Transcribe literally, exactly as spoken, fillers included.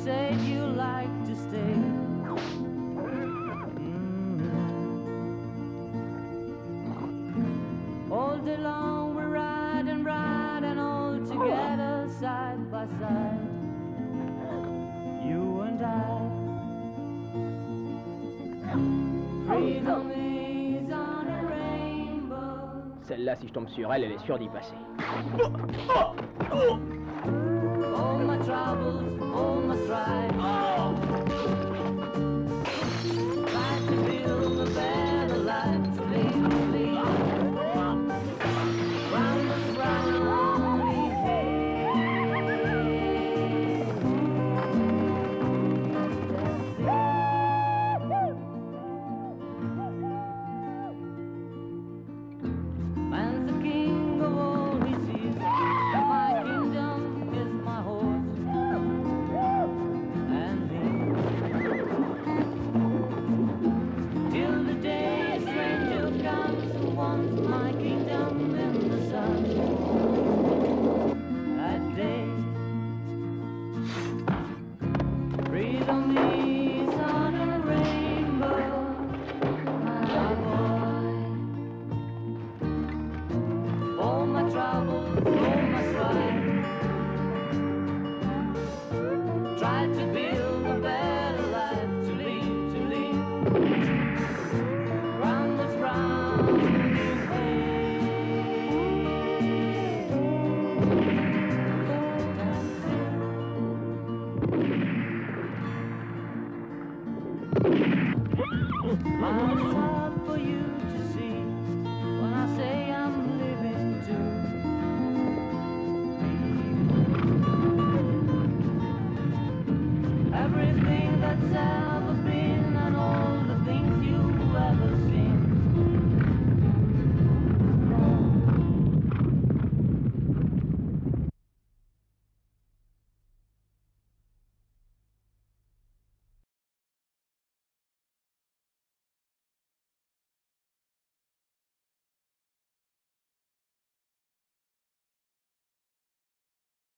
said you like to stay. Mm-hmm. All day long we ride and ride and all together side by side, you and I. Freedom is on a rainbow. Celle-là, si je tombe sur elle, elle est sûre d'y passer. All my troubles, all my strife, try to build a better life to live, to live. Round and round we man's the king of all he sees, and my kingdom is my horse and me. Till the day a stranger comes who wants my kingdom in the sun. That day, freedom is on a rainbow, my boy. All my troubles, all my strife, try to build